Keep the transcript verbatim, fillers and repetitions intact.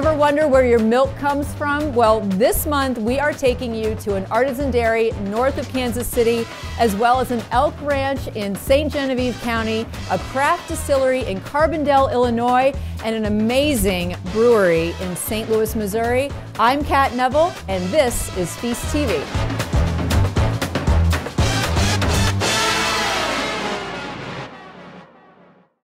Ever wonder where your milk comes from? Well, this month we are taking you to an artisan dairy north of Kansas City, as well as an elk ranch in Saint Genevieve County, a craft distillery in Carbondale, Illinois, and an amazing brewery in Saint Louis, Missouri. I'm Cat Neville, and this is Feast T V.